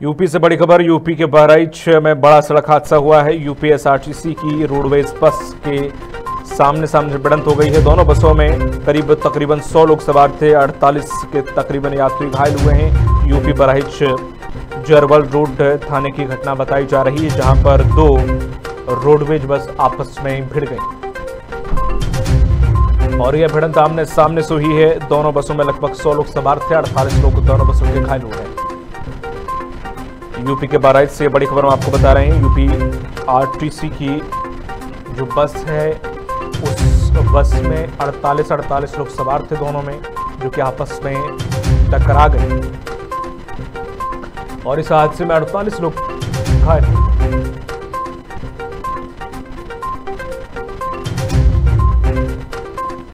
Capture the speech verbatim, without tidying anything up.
UP से बड़ी खबर। यूपी के बहराइच में बड़ा सड़क हादसा हुआ है। यूपी एसआरटीसी की रोडवेज बस के सामने सामने भिड़ंत हो गई है। दोनों बसों में करीब तकरीबन सौ लोग सवार थे। अड़तालीस के तकरीबन यात्री घायल हुए हैं। यूपी बहराइच जरवल रोड थाने की घटना बताई जा रही है, जहां पर दो रोडवेज बस आपस में भिड़ गई और यह भिड़ंत आमने सामने से हुई है। दोनों बसों में लगभग सौ लोग सवार थे। अड़तालीस लोग दोनों बसों के घायल हुए हैं। यूपी के बहराइच से बड़ी खबर हम आपको बता रहे हैं। यूपी आरटीसी की जो बस है, उस बस में अड़तालीस अड़तालीस लोग सवार थे दोनों में, जो कि आपस में टकरा गए और इस हादसे में अड़तालीस लोग घायल।